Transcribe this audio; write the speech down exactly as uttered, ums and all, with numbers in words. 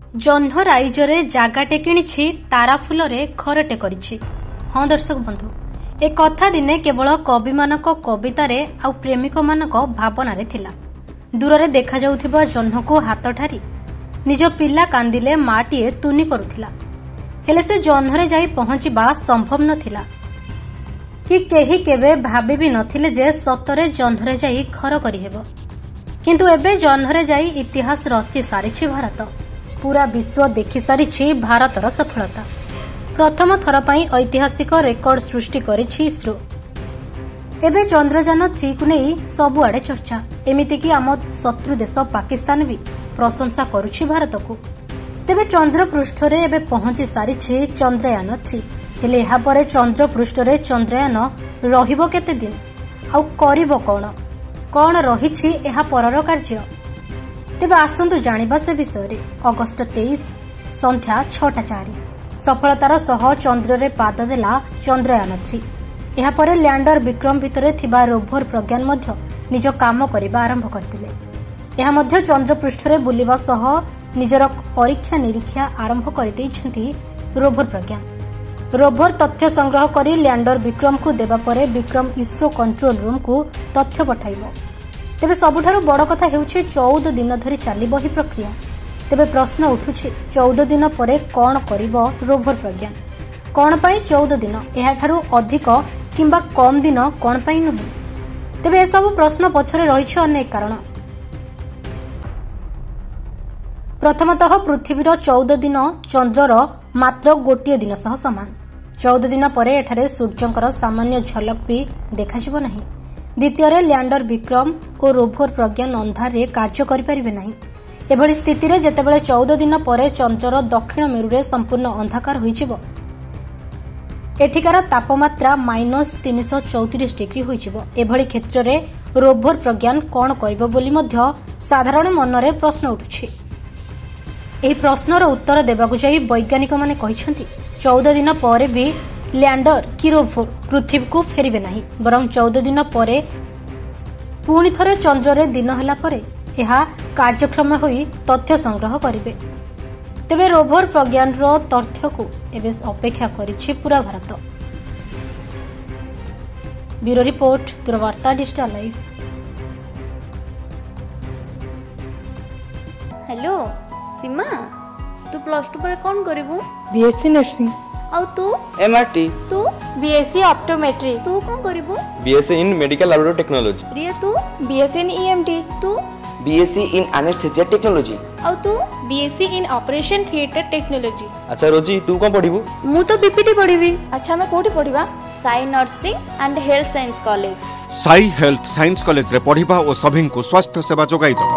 जह्न राइजरे जागाटे किणी ताराफुलरे घरटे करिछि। हाँ दर्शक बंधु, ए कथा दिने केवल कवि मानक कवितारे आउ प्रेमिक मानक भावनारे थिला। दूररे देखा जाउथिबा जह्न को हाथ ठारी निज पिला कांदिले माटीए तुनी करुथिला, हेले से जह्नरे जाई पहुंचीबा संभव नथिला कि केही केबे भाबी भी नथिले जे सतरे जह्नरे जाई घर करिहेबो। किंतु एबे जह्नरे जाई इतिहास रची सारिछि भारत। पूरा विश्व देखि सारिछि भारतर सफलता। प्रथम थर पई ऐतिहासिक रेकर्ड सृष्टि करिछि इस्रो। एबे चंद्रयान थ्री को नहीं सबुआडे चर्चा। एमिति कि आम शत्रु देश पाकिस्तान भी प्रशंसा करुछि भारत को। तेबे चंद्र पृष्ठरे एबे पहुंची सारिछि चंद्रयान थ्री। हेले एहा परे चंद्र पृष्ठरे चंद्रयान रहिबो केते दिन आउ करिबो कोन कोन रहिछि एहा परर कार्य। तेबे आसंतु जानिबा से विषय। अगस्ट तेईस संध्या छटा चारि सफलतार सह चंद्र रे पाद देला चंद्रयान थ्री। एहा परे लैंडर विक्रम भितरे थिबा रोभर प्रज्ञान मध्य निज काम करिबा आरंभ करथिले। एहा मध्य चंद्र पृष्ठरे बुलिबा सह निजर परीक्षा निरीक्षा आरंभ कर दैछंती रोभर प्रज्ञान। रोभर तथ्य संग्रह करी लैंडर विक्रम को देबा परे विक्रम इसरो कंट्रोल रूम को तथ्य पठाइबो। तेबे सबुठारु बड़ कथा हेउछि चौदह दिन धरि चलिबो ही प्रक्रिया। तेबे प्रश्न उठुछि चौदह दिन परे कोन करिबो रोभर प्रज्ञान। कोन पई चौदह दिन, एहा ठारु अधिक किंबा कम दिन कोन पई नुहे। तेबे ए सब प्रश्न पछरे रहिछि अनेक कारण। प्रथमतः पृथ्वीर चौदह दिन चंद्रर मात्र गोटे दिन सह समान। चौदह दिन परे एठारे सूर्यंकर सामान्य झलक भी देखाजिबो नाही। द्वितीय लैंडर विक्रम और रोभर प्रज्ञान अंधार रे कार्य करिपारिबे नाही। एभली स्थिति रे जेतेबेले चौदह दिन परे चंद्रर दक्षिण मेरुरे संपूर्ण अंधकार होइजिबो, एठिकार तापमात्रा माइनस तीन सौ चौतीस डिग्री होइजिबो। एभली क्षेत्र रे रोभर प्रज्ञान कोन करिबो बोली मध्य साधारण मनरे प्रश्न उठुछि। एही प्रश्नर उत्तर देबाकु जाई वैज्ञानिक माने कहिसंती चौदह दिन परे भी लैंडर कि रोभर पृथ्वी को फेरिबे नाही, बरं चौदह दिन परे पुणी थरे चंद्र रे दिन हला परे एहा कार्यक्रम होई तथ्य संग्रह करिबे। तेबे रोभर प्रज्ञान रो तथ्य को एबे अपेक्षा करिछि पूरा भारत। ब्यूरो रिपोर्ट, दूरवार्ता डिजिटल लाइव। हेलो सीमा, तू प्लस टू पर कौन करिबू? BSc nursing. और तू? एमआरटी। तू? BSc optometry. तू कौन करिबू? BSc in medical laboratory technology. Riya तू? BSc in EMT. तू? BSc in anaesthesia technology. और तू? BSc in operation theatre technology. अच्छा रोजी, तू कौन पढ़िबू? मु तो बीपीटी पढ़िबी। अच्छा मैं कोठी पढ़िबा? Sai nursing and health science college. Sai health science college रे पढ़िबा और सभी को स्वास्थ्य सेवा जोगाई दबा।